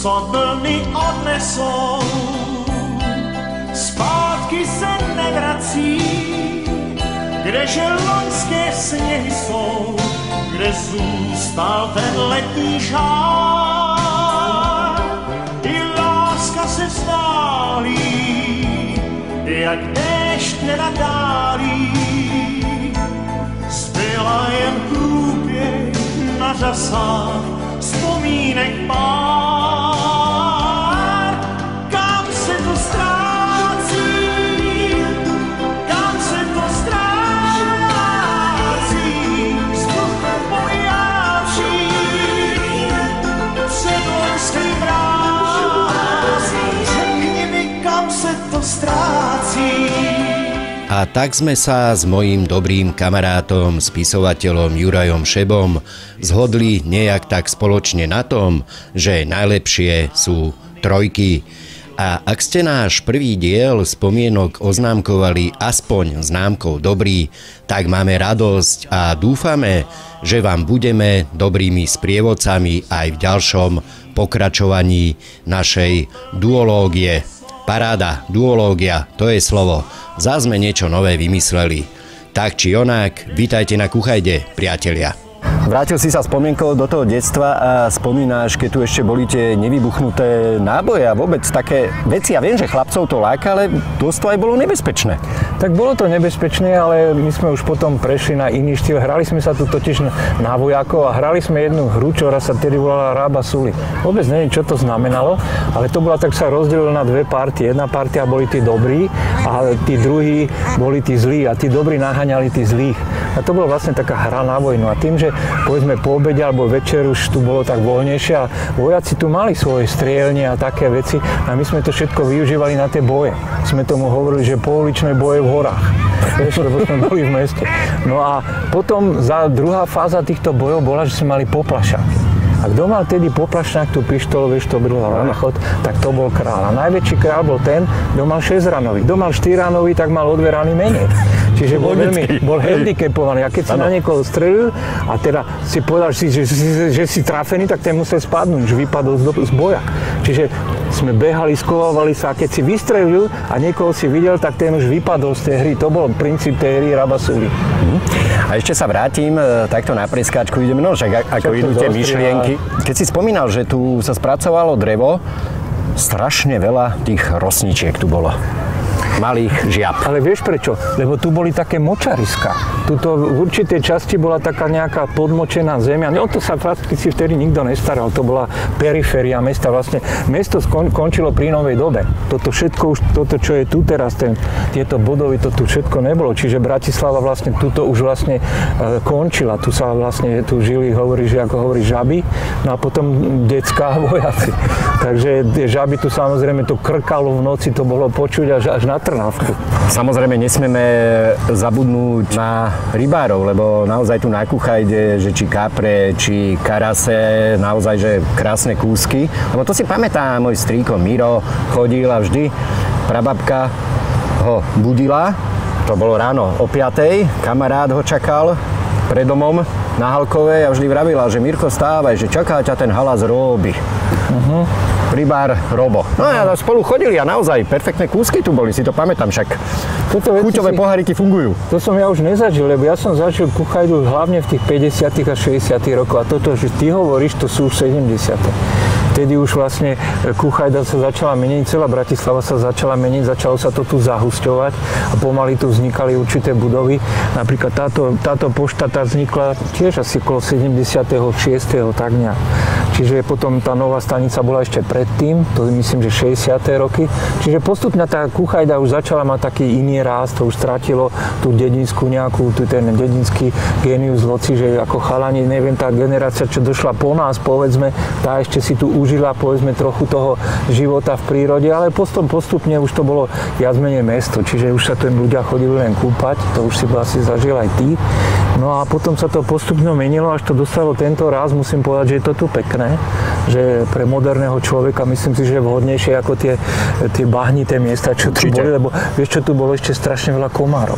co vlny odnesou, zpátky se nevrací, kdeže loňské sněhy jsou, kde zůstal ten letní žár. I láska se vzdálí, jak déšť nenadálí, zbyla jen průběh na řasách vzpomínek pár. Kam se to ztrácí, kam se to ztrácí, vzduchem pojáří, před loňským ráz, řekni mi, kam se to ztrácí. A tak sme sa s mojím dobrým kamarátom, spisovateľom Jurajom Šebom zhodli nejak tak spoločne na tom, že najlepšie sú trojky. A ak ste náš prvý diel spomienok oznámkovali aspoň známkou dobrý, tak máme radosť a dúfame, že vám budeme dobrými sprievodcami aj v ďalšom pokračovaní našej duológie. Paráda, duológia, to je slovo. Zás sme niečo nové vymysleli. Tak či onak, vítajte na Kuchajde, priatelia. Vrátil si sa spomienkou do toho detstva a spomínaš, keď tu ešte boli tie nevybuchnuté náboje a vôbec také veci. Ja viem, že chlapcov to láka, ale dosť to aj bolo nebezpečné. Tak bolo to nebezpečné, ale my sme už potom prešli na iný štýl. Hrali sme sa tu totiž na vojakov a hrali sme jednu hru, ktorá sa tedy volala Rába Suli. Vôbec neviem, čo to znamenalo, ale to bola tak, sa rozdelilo na dve partie. Jedna partia boli tí dobrí a tí druhí boli tí zlí a tí dobrí naháňali tí zlých. A to bola vlastne taká hra na vojnu. A tým, že povedzme po obede alebo večer už tu bolo tak voľnejšie a vojaci tu mali svoje strielne a také veci a my sme to všetko využívali na tie boje. Sme tomu hovorili, že pouličné boje v horách. Vieš, lebo sme boli v meste. No a potom druhá fáza týchto bojov bola, že sme mali poplašák. A kto mal tedy poplašňák, tú pištolu, vieš, to bol ranachod, tak to bol kráľ. A najväčší kráľ bol ten, kto mal 6-ranový. Kto mal 4-ranový, tak mal o 2 rany menej. Čiže bol handicapovaný. A keď si na niekoho strelil a teda si povedal, že si trafený, tak ten musel spadnúť, že vypadol z boja. Čiže sme behali, skovávali sa a keď si vystrelil a niekoho si videl, tak ten už vypadol z tej hry. To bol princíp tej hry Rába Suli. A ešte sa vrátim takto na preskáčku, ideme, no však ako idú tie myšlienky. Keď si spomínal, že tu sa spracovalo drevo, strašne veľa tých rosničiek tu bolo. Malých žiab. Ale vieš prečo? Lebo tu boli také močariska. Tuto v určitej časti bola taká nejaká podmočená zemia. No to sa prakticky vtedy nikto nestaral. To bola periféria mesta. Vlastne mesto skončilo pri novej dobe. Toto všetko už, toto čo je tu teraz, tieto budovy, to tu všetko nebolo. Čiže Bratislava vlastne tuto už vlastne končila. Tu sa vlastne, tu žili, ako hovorí, žaby. No a potom decká vojaci. Takže tie žaby tu samozrejme to krkalo v noci, to bolo počuť až na Trnavku. Samozrejme nesmieme zabudnúť na rybárov, lebo naozaj tu na Kuchajde, že či kapre, či karase, naozaj, že krásne kúsky. Lebo to si pamätá, môj strýko Miro chodil a vždy prababka ho budila. To bolo ráno o 5:00, kamarát ho čakal pred domom na Halkovej a vždy vravila, že Mirko, stávaj, že čaká ťa ten halas Róby. Rybár Robo. No a spolu chodili a naozaj perfektné kúsky tu boli, si to pamätám, však chuťové poháriky fungujú. To som ja už nezažil, lebo ja som zažil Kuchajdu hlavne v tých 50. a 60. rokoch a toto, že ty hovoríš, to sú už 70. Vtedy už vlastne Kuchajda sa začala meniť, celá Bratislava sa začala meniť, začalo sa to tu zahusťovať a pomaly tu vznikali určité budovy. Napríklad táto pošta tá vznikla tiež asi okolo 76. tak nejak. Čiže potom tá nová stanica bola ešte predtým, to myslím, že 60. roky. Čiže postupne tá Kuchajda už začala mať taký iný rást, to už stratilo tú dedinskú nejakú, ten dedinský génius loci, že ako chalani, neviem, tá generácia, čo došla po nás, povedzme, tá ešte si tu užila, povedzme, trochu toho života v prírode, ale postupne už to bolo viac menej mesto, čiže už sa tam ľudia chodili len kúpať, to už si asi zažil aj ty. No a potom sa to postupne menilo, až to dostalo tento raz, musím povedať, že je to tu pekné, že pre moderného človeka myslím si, že je vhodnejšie ako tie bahnité miesta, čo tu boli, lebo vieš, čo tu bolo ešte strašne veľa komárov.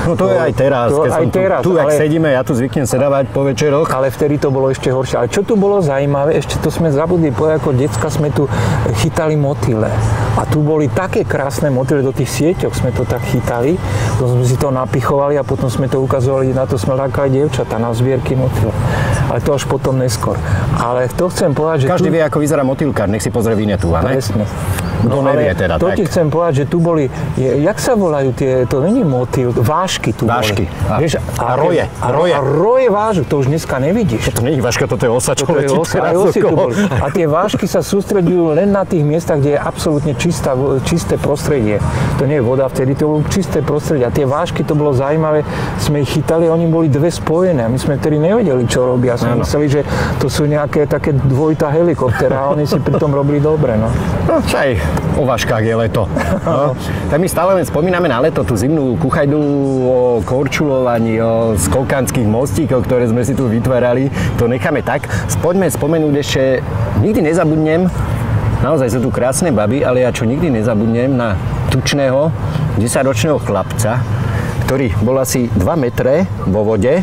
No to je aj teraz, keď som tu jak sedíme, ja tu zvyknem sedávať po večeroch. Ale vtedy to bolo ešte horšie. Ale čo tu bolo zaujímavé, ešte to sme zabudli povedať, ako decka sme tu chytali motýle. A tu boli také krásne motýle, do tých sieťok sme to tak chytali, potom sme si to napichovali a potom sme to ukazovali, na to sme lákali dievčatá, na zbierky motýlov. Ale to až potom neskôr. Ale to chcem povedať, že každý vie, ako vyzerá motýlkar, nech si pozrie Vinetu, ne? Presne. Kto nevie teda, to tak. ti chcem povedať, že tu boli, jak sa volajú tie, to není motýl, vášky tu vášky. boli. Vášky. A roje. A roje vážu, to už dneska nevidíš. To nie je váška, toto je osa, čo letí teraz okolo. A tie vášky sa sústreďujú len na tých miestach, kde je absolútne čisté prostredie. To nie je voda, vtedy to bolo čisté prostredie. A tie vášky, to bolo zaujímavé, sme ich chytali, oni boli dve spojené. A my sme vtedy nevedeli, čo robia. Sme mysleli, že to sú nejaké také dvojitá helikoptera a oni si pri tom robili dobre. No čaj, o váškach je leto. No. Tak my stále len spomíname na leto, tú zimnú kuchajdu, o korčulovaní, o skokanských mostíkoch, ktoré sme si tu vytvárali. To necháme tak. Poďme spomenúť ešte, nikdy nezabudnem, naozaj sú tu krásne baby, ale ja čo nikdy nezabudnem na tučného 10-ročného chlapca, ktorý bol asi 2 metre vo vode,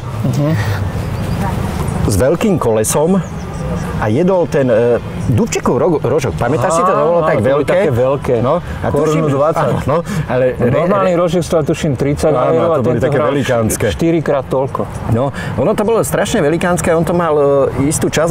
s veľkým kolesom a jedol ten dubčekov rožok. Pamätáš si to? To bolo tak veľké. Také veľké. No, a korunu 20. No, ale normálny rožek stál tuším 30 eur a to boli také velikánske. 4-krát toľko. No, ono to bolo strašne velikánske, on to mal istú časť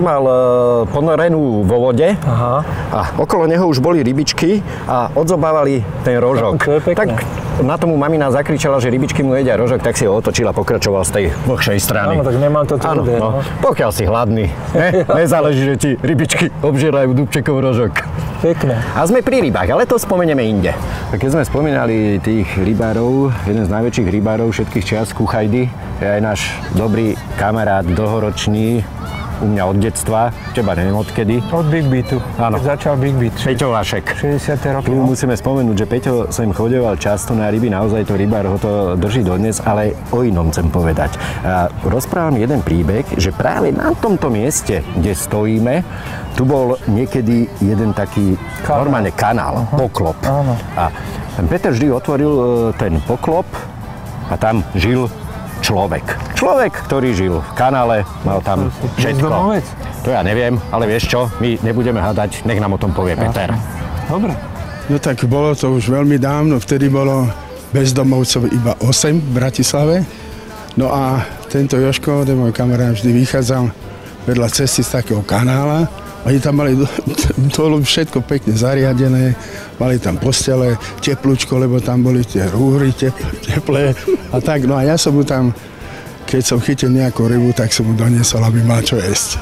ponorenú vo vode. Aha. A okolo neho už boli rybičky a odzobávali ten rožok. To je pekné. Tak na tomu mamina zakričala, že rybičky mu jedia rožok, tak si ho otočil a pokračoval z tej vlhšej strany. Áno, tak nemal to tvrdé. No. Pokiaľ si hladný, nezáleží, že ti rybičky obžerajú dubčekov rožok. Pekné. A sme pri rybách, ale to spomenieme inde. Tak keď sme spomínali tých rybárov, jeden z najväčších rybárov všetkých čias, Kuchajdy, je aj náš dobrý kamarát, dlhoročný, u mňa od detstva, teba neviem odkedy. Od Big Beatu. Áno. Začal Big Beat. Peťo Vašek. 60. roky. Tu musíme spomenúť, že Peťo sem chodeval často na ryby, naozaj to rybár ho to drží dodnes, ale o inom chcem povedať. A rozprávam jeden príbeh, že práve na tomto mieste, kde stojíme, tu bol niekedy jeden taký normálne kanál, poklop. Áno. A Peter vždy otvoril ten poklop a tam žil človek. Človek, ktorý žil v kanále, mal tam všetko. Bezdomovec? To ja neviem, ale vieš čo, my nebudeme hádať, nech nám o tom povie Peter. Dobre. No tak bolo to už veľmi dávno, vtedy bolo bezdomovcov iba 8 v Bratislave. No a tento Jožko, ten môj kamarát, vždy vychádzal vedľa cesty z takého kanála. Oni tam mali dolu všetko pekne zariadené, mali tam postele, teplúčko, lebo tam boli tie rúry teplé a tak. No a ja som mu tam, keď som chytil nejakú rybu, tak som mu doniesol, aby mal čo jesť.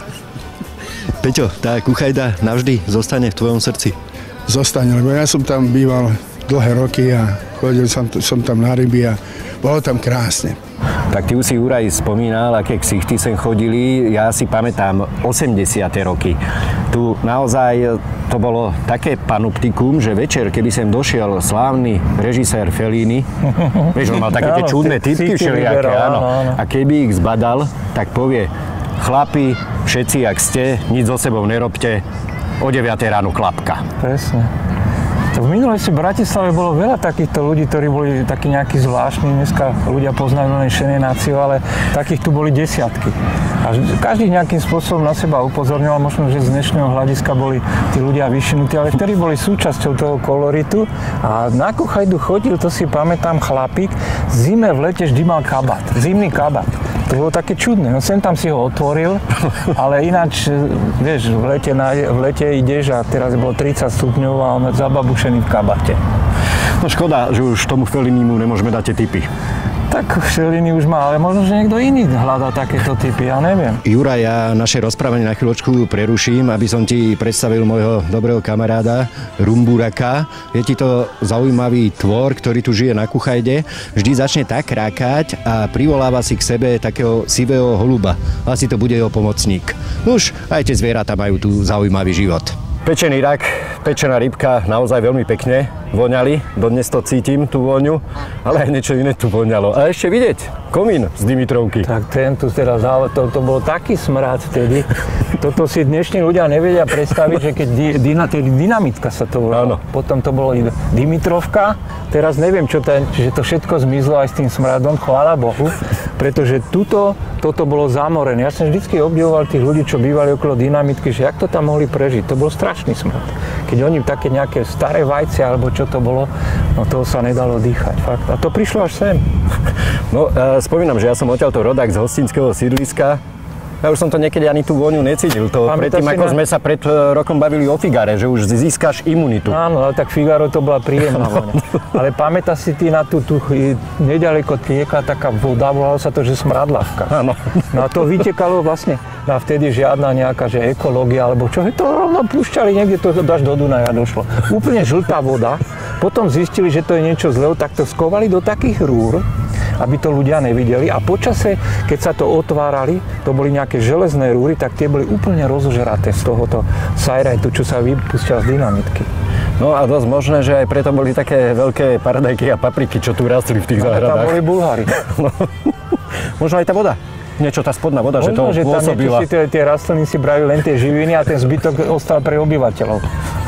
Peťo, tá kuchajda navždy zostane v tvojom srdci? Zostane, lebo ja som tam býval dlhé roky a chodil som tam na ryby a bolo tam krásne. Tak ty už si Juraj spomínal, aké ksichty sem chodili. Ja si pamätám 80. roky. Tu naozaj to bolo také panoptikum, že večer, keby sem došiel slávny režisér Fellini, vieš, on mal také tie čudné typky všelijaké, áno. A keby ich zbadal, tak povie, chlapi, všetci, jak ste, nič so sebou nerobte, o 9 ráno klapka. Presne. V minulosti v Bratislave bolo veľa takýchto ľudí, ktorí boli takí nejakí zvláštni. Dneska ľudia poznajú len šenenáciu, ale takých tu boli desiatky. A každý nejakým spôsobom na seba upozorňoval, možno, že z dnešného hľadiska boli tí ľudia vyšinutí, ale vtedy boli súčasťou toho koloritu. A na Kuchajdu chodil, to si pamätám, chlapík, zime v lete vždy mal kabát, zimný kabát. To bolo také čudné, no sem tam si ho otvoril, ale ináč, vieš, v lete ideš a teraz bolo 30 stupňov a on je zababušený v kabate. No škoda, že už tomu Fellinimu nemôžeme dať tie tipy. Tak Fellini už má, ale možno, že niekto iný hľadá takéto typy, ja neviem. Juraj, ja naše rozprávanie na chvíľočku preruším, aby som ti predstavil môjho dobrého kamaráda Rumburaka. Je ti to zaujímavý tvor, ktorý tu žije na Kuchajde. Vždy začne tak krákať a privoláva si k sebe takého sivého holuba. Asi to bude jeho pomocník. Už aj tie zvieratá majú tu zaujímavý život. Pečený rak, pečená rybka, naozaj veľmi pekne voňali. Dodnes to cítim, tú voňu, ale aj niečo iné tu voňalo. A ešte vidieť, komín z Dimitrovky. Tak ten tu teraz, to bol taký smrad vtedy. Toto si dnešní ľudia nevedia predstaviť, že keď dynamitka sa to volalo. Potom to bolo Dimitrovka. Teraz neviem, že to všetko zmizlo aj s tým smradom, chvála Bohu. Pretože toto bolo zamorené. Ja som vždycky obdivoval tých ľudí, čo bývali okolo dynamitky, že jak to tam mohli prežiť. To bol strašný smrad. Keď oni také nejaké staré vajce, alebo čo to bolo, no toho sa nedalo dýchať. Fakt. A to prišlo až sem. No, spomínam, že ja som odtiaľto rodák z hostinského sídliska. Ja už som to niekedy ani tú vôňu necítil. To predtým, ako sme sa pred rokom bavili o Figare, že už získaš imunitu. Áno, ale tak Figaro to bola príjemná vôňa. Ale pamätáš si ty na tú nedaleko tiekla taká voda, volalo sa to, že smradlavka. Áno. No a to vytekalo vlastne, a vtedy žiadna nejaká, že ekológia, alebo čo, to rovno púšťali niekde, to až do Dunaja došlo. Úplne žltá voda. Potom zistili, že to je niečo zlého, tak to skovali do takých rúr, aby to ľudia nevideli. A počase, keď sa to otvárali, to boli nejaké železné rúry, tak tie boli úplne rozožraté z tohoto sajrajtu, čo sa vypúšťal z dynamitky. No a dosť možné, že aj preto boli také veľké paradajky a papriky, čo tu rastli v tých záhradách. Tam boli Bulhári. No, možno aj tá voda. Niečo tá spodná voda, možno, že to pôsobila. Možno, že tie rastliny si brali len tie živiny a ten zbytok ostal pre obyvateľov.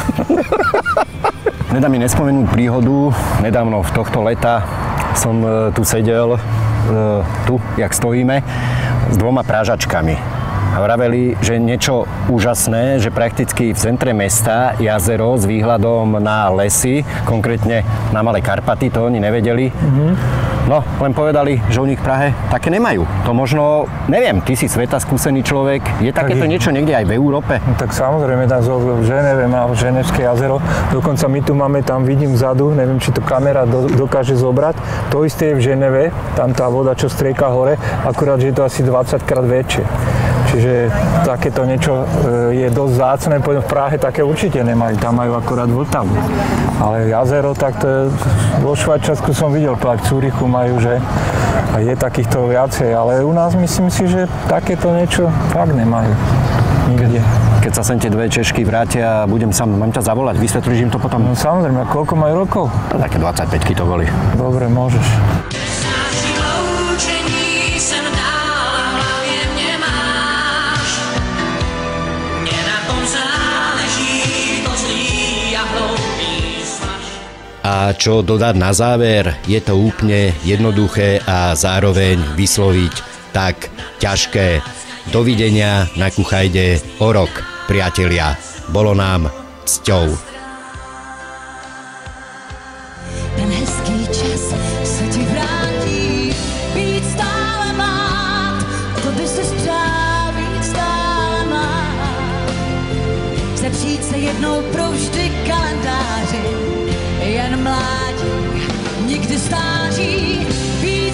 Nedá mi nespomenúť príhodu. Nedávno v tohto leta som tu sedel, jak stojíme, s 2 prážačkami. A vraveli, že niečo úžasné, že prakticky v centre mesta jazero s výhľadom na lesy, konkrétne na Malé Karpaty, to oni nevedeli. No, len povedali, že u nich v Prahe také nemajú. To možno, neviem, ty si sveta skúsený človek, je takéto niečo niekde aj v Európe? No, tak samozrejme, tam v Ženeve má Ženevské jazero, dokonca my tu máme, tam vidím vzadu, neviem, či to kamera dokáže zobrať, to isté je v Ženeve, tam tá voda, čo strieka hore, akurát, že je to asi 20 krát väčšie. Čiže takéto niečo je dosť vzácne, v Prahe také určite nemajú, tam majú akorát Vltavu. Ale jazero, tak to je, vo Švajčiarsku som videl, v Cúrichu majú, že je takýchto viacej, ale u nás myslím si, že takéto niečo fakt nemajú. Nikde. Keď sa sem tie 2 Češky vrátia a budem sám, mám ťa zavolať, vysvetlíš im to potom? No samozrejme, a koľko majú rokov? No, také 25-ky to boli. Dobre, môžeš. A čo dodať na záver, je to úplne jednoduché a zároveň vysloviť tak ťažké. Dovidenia na Kuchajde o rok, priatelia. Bolo nám cťou. Ten hezký čas se ti vrátí, být stále mlád, to by se přál být stále mlád. Zepřít se jednou provždy kalendáři, jen mládí, nikdy stáří,